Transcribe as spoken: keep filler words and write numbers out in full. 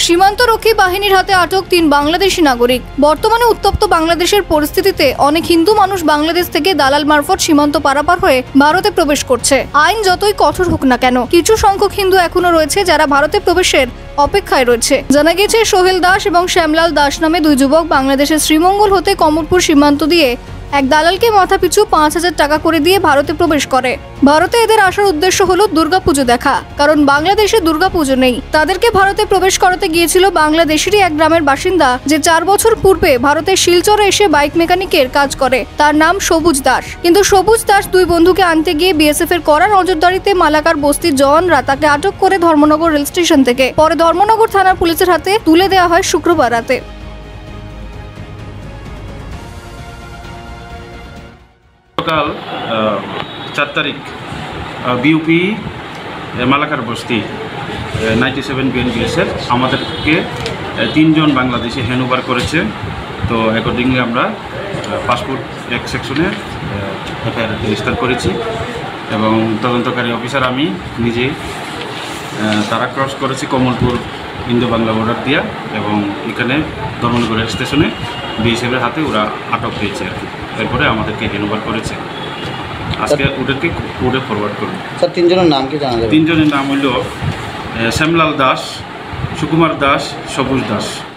সীমান্তরক্ষী বাহিনীর হাতে আটক তিন বাংলাদেশি নাগরিক। বর্তমানে উত্তপ্ত বাংলাদেশের পরিস্থিতিতে অনেক হিন্দু মানুষ বাংলাদেশ থেকে দালাল মারফত সীমান্ত পারাপার হয়ে ভারতে প্রবেশ করছে। আইন যতই কঠোর হোক না কেন, কিছু সংখ্যক হিন্দু এখনো রয়েছে যারা ভারতে প্রবেশের অপেক্ষায় রয়েছে। জানা গেছে সোহেল দাস এবং শ্যামলাল দাস নামে দুই যুবক বাংলাদেশের শ্রীমঙ্গল হতে কমলপুর সীমান্ত দিয়ে এক দালালকে মাথাপিছু পাঁচ হাজার টাকা করে দিয়ে ভারতে প্রবেশ করে। ভারতে এদের আসার উদ্দেশ্য হলো দুর্গাপুজো দেখা, কারণ বাংলাদেশে দুর্গাপুজো নেই। তাদেরকে ভারতে প্রবেশ করাতে গিয়েছিল বাংলাদেশেরই এক গ্রামের বাসিন্দা, যে চার বছর পূর্বে ভারতের শিলচরে এসে বাইক মেকানিকের কাজ করে। তার নাম সবুজ দাস। কিন্তু সবুজ দাস দুই বন্ধুকে আনতে গিয়ে বিএসএফ এর কড়া নজরদারিতে মালাকার বস্তির জওয়ানরা তাকে আটক করে ধর্মনগর রেল স্টেশন থেকে পরে ধর্মনগর থানার পুলিশের হাতে তুলে দেওয়া হয় শুক্রবার রাতে। সকাল চার তারিখ বিউপি মালাকার বস্তি নাইনটি সেভেন বিএনবিএসের আমাদেরকে তিনজন বাংলাদেশি হ্যান্ডওভার করেছে। তো অ্যাকর্ডিংলি আমরা পাসপোর্ট এক সেকশনে এফআইআর রেজিস্টার করেছি এবং তদন্তকারী অফিসার আমি নিজে তারা ক্রস করেছি কমলপুর ইন্দো বাংলা বর্ডার দিয়া এবং এখানে ধর্মনগর রেল স্টেশনে বিএসএফের হাতে ওরা আটক হয়েছে আর কি। এরপরে আমাদেরকে হ্যান্ডওভার করেছে। আজকে ওদেরকে কোর্টে ফরওয়ার্ড করুন। স্যার তিনজনের নাম কি জানা যাবে? তিনজনের নাম হইল শ্যামলাল দাস, সুকুমার দাস, সবুজ দাস।